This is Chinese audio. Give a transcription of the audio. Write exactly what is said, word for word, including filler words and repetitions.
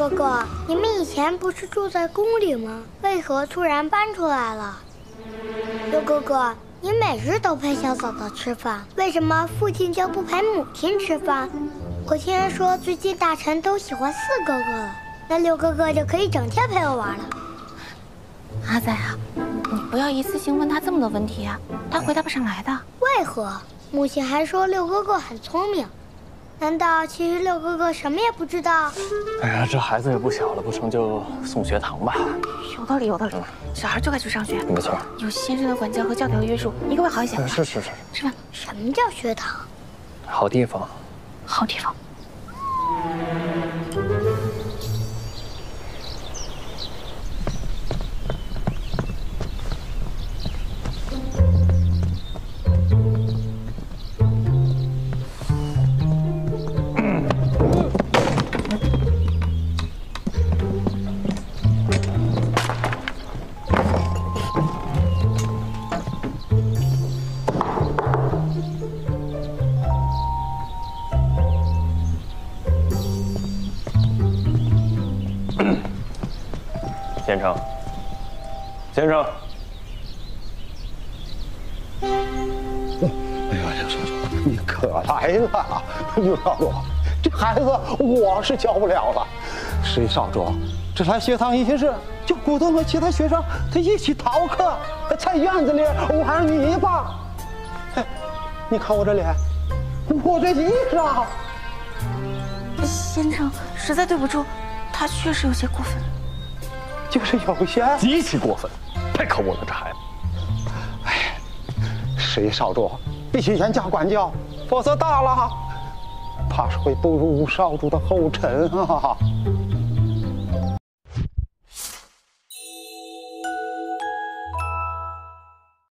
哥哥，你们以前不是住在宫里吗？为何突然搬出来了？六哥哥，你每日都陪小嫂嫂吃饭，为什么父亲就不陪母亲吃饭？我听人说最近大臣都喜欢四哥哥了，那六哥哥就可以整天陪我玩了。 阿仔啊，你不要一次性问他这么多问题啊，他回答不上来的。 为何？母亲还说六哥哥很聪明，难道其实六哥哥什么也不知道？ 哎呀，这孩子也不小了，不成就送学堂吧？ 有道理，有道理，小孩就该去上学。 没错， 有先生的管教和教条的约束，一个会好一些。 是是是。 吃饭。 什么叫学堂？ 好地方。 好地方。 先生，先生， 哎呀，刘少主，你可来了！刘少主，这孩子我是教不了了。石少主，这来学堂一些事，就鼓动和其他学生他一起逃课，在院子里玩泥巴。嘿，你看我这脸，我这衣裳。 先生，实在对不住，他确实有些过分。 就是有些极其过分，太可恶了，这孩子。 哎，石少主必须严加管教，否则大了，怕是会步入少主的后尘啊！